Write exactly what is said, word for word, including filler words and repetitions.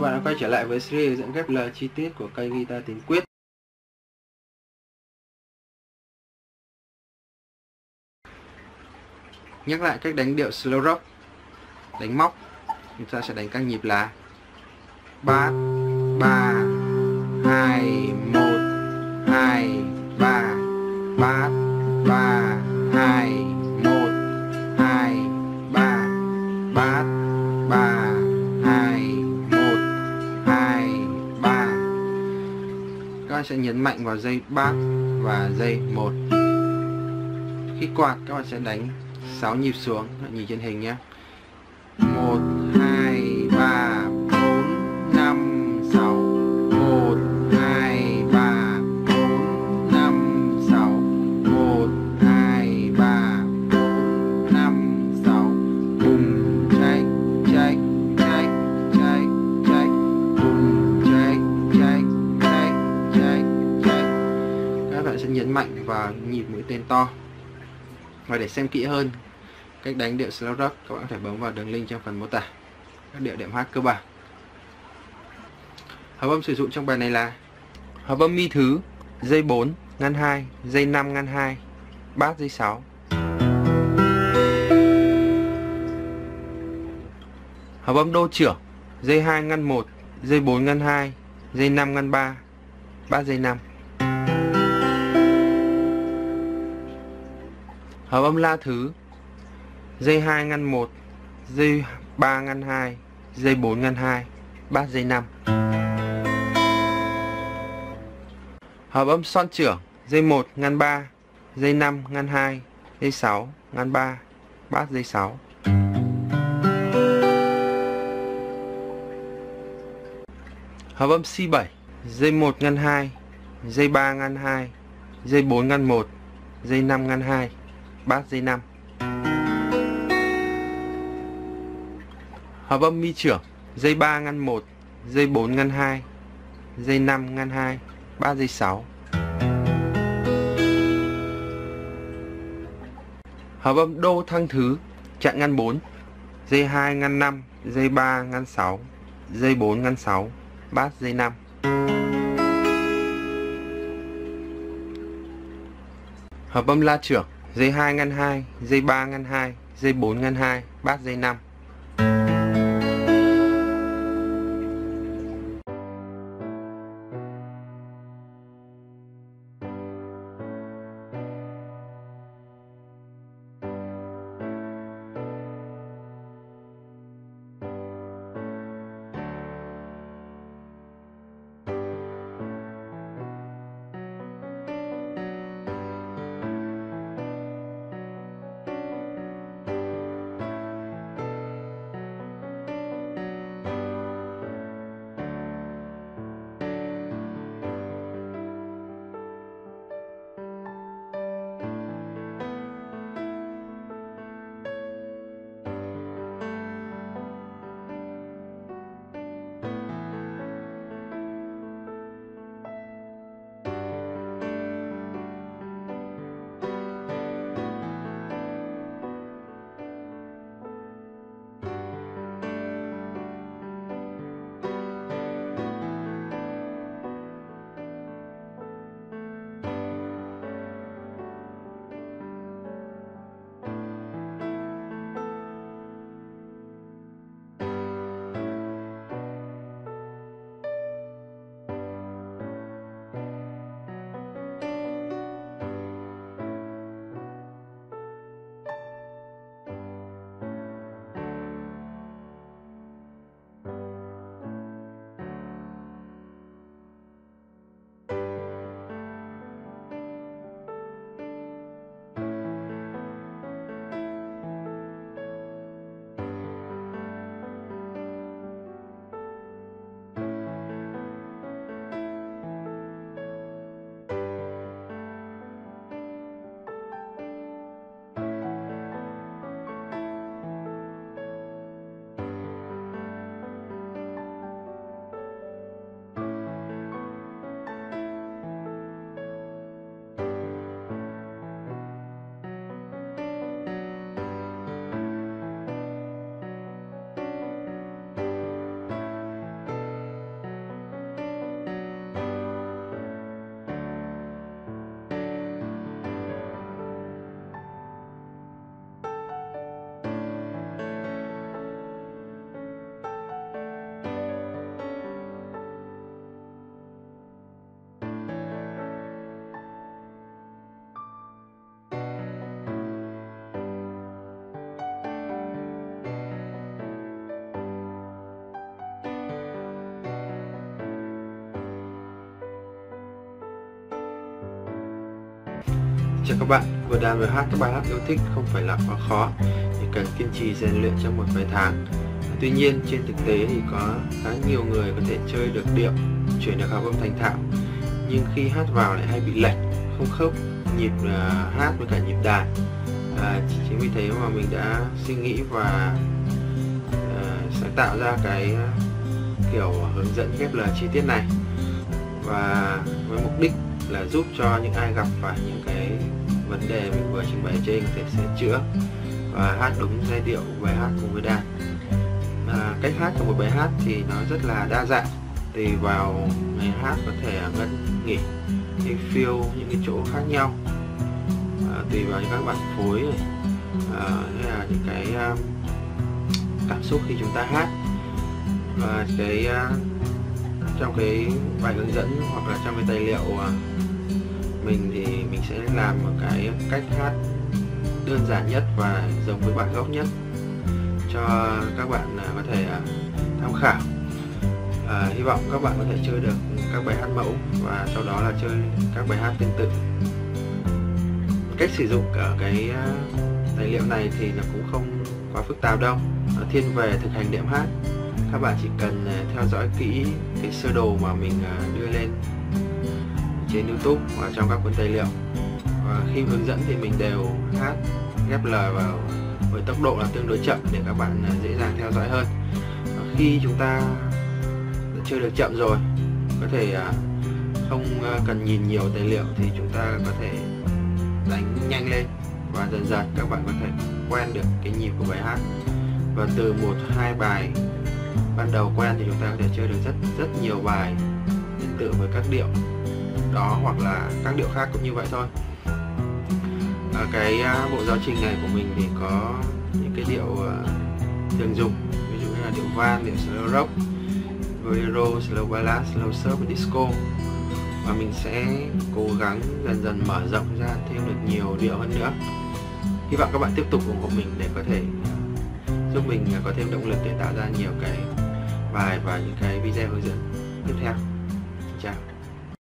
bạn đã quay trở lại với series hướng dẫn ghép lời chi tiết của cây guitar Tín Quyết. Nhắc lại cách đánh điệu slow rock. Đánh móc, chúng ta sẽ đánh các nhịp là bát, ba, hai, một, hai, ba, bát, ba, hai, một, hai, ba, bát, ba, hai, một, hai, ba. Các bạn sẽ nhấn mạnh vào dây bát và dây một. Khi quạt các bạn sẽ đánh sáu nhịp xuống, các bạn nhìn trên hình nhé. một, hai, ba, bốn, năm, sáu. một, hai, ba, bốn, năm, sáu. một, hai, ba, bốn, năm, sáu. Bùm, cháy, cháy, cháy, cháy, cháy. Bùm, cháy, cháy, cháy, cháy, cháy. Các bạn sẽ nhấn mạnh vào nhịp mũi tên to. Và để xem kỹ hơn cách đánh điệu slow rock, các bạn có thể bấm vào đường link trong phần mô tả các điệu đệm hát cơ bản. Hợp âm sử dụng trong bài này là hợp âm mi thứ, dây bốn ngăn hai, dây năm ngăn hai, bát dây sáu. Hợp âm đô trưởng, dây hai ngăn một, dây bốn ngăn hai, dây năm ngăn ba, bát dây năm. Hợp âm la thứ, dây hai ngăn một, dây ba ngăn hai, dây bốn ngăn hai, bát dây năm. Hợp âm son trưởng, dây một ngăn ba, dây năm ngăn hai, dây sáu ngăn ba, bát dây sáu. Hợp âm si bảy, dây một ngăn hai, dây ba ngăn hai, dây bốn ngăn một, dây năm ngăn hai, bát dây năm. Hợp âm mi trưởng, dây ba ngăn một, dây bốn ngăn hai, dây năm ngăn hai, bát dây sáu. Hợp âm đô thăng thứ, chặn ngăn bốn, dây hai ngăn năm, dây ba ngăn sáu, dây bốn ngăn sáu, bát dây năm. Hợp âm la trưởng, dây hai ngăn hai, dây ba ngăn hai, dây bốn ngăn hai, bát dây năm. Chào các bạn, vừa đàn vừa hát các bài hát yêu thích không phải là quá khó, chỉ cần kiên trì rèn luyện trong một vài tháng. Tuy nhiên trên thực tế thì có khá nhiều người có thể chơi được điệu, chuyển được hợp âm thành thạo, nhưng khi hát vào lại hay bị lệch, không khớp nhịp uh, hát với cả nhịp đàn. À, chính vì thế mà mình đã suy nghĩ và uh, sáng tạo ra cái kiểu hướng dẫn ghép lời chi tiết này, và với mục đích là giúp cho những ai gặp phải những cái vấn đề mình vừa trình bày trên có thể sửa chữa và hát đúng giai điệu bài hát cùng với đàn. À, cách hát của một bài hát thì nó rất là đa dạng, tùy vào ngày hát có thể ngân nghỉ hay feel những cái chỗ khác nhau, à, tùy vào những các bản phối này, à, hay là những cái um, cảm xúc khi chúng ta hát. Và cái uh, trong cái bài hướng dẫn hoặc là trong cái tài liệu uh, mình thì mình sẽ làm một cái cách hát đơn giản nhất và giống với bản gốc nhất cho các bạn uh, có thể uh, tham khảo. Uh, hy vọng các bạn có thể chơi được các bài hát mẫu và sau đó là chơi các bài hát tương tự. Cách sử dụng ở cái uh, tài liệu này thì nó cũng không quá phức tạp đâu, nó thiên về thực hành đệm hát. Các bạn chỉ cần theo dõi kỹ cái sơ đồ mà mình đưa lên trên YouTube và trong các cuốn tài liệu, và khi hướng dẫn thì mình đều hát ghép lời vào với tốc độ là tương đối chậm để các bạn dễ dàng theo dõi hơn. Và khi chúng ta đã chơi được chậm rồi, có thể không cần nhìn nhiều tài liệu thì chúng ta có thể đánh nhanh lên, và dần dần các bạn có thể quen được cái nhịp của bài hát. Và từ một hai bài ban đầu quen thì chúng ta có thể chơi được rất rất nhiều bài tương tự với các điệu đó, hoặc là các điệu khác cũng như vậy thôi. Ở cái bộ giáo trình này của mình thì có những cái điệu thường dùng, ví dụ như là điệu van, điệu slow rock, bolero, slow ballad, slow surf và disco. Và mình sẽ cố gắng dần dần mở rộng ra thêm được nhiều điệu hơn nữa. Hy vọng các bạn tiếp tục ủng hộ mình để có thể giúp mình có thêm động lực để tạo ra nhiều cái bài và những cái video hướng dẫn tiếp theo. Chào.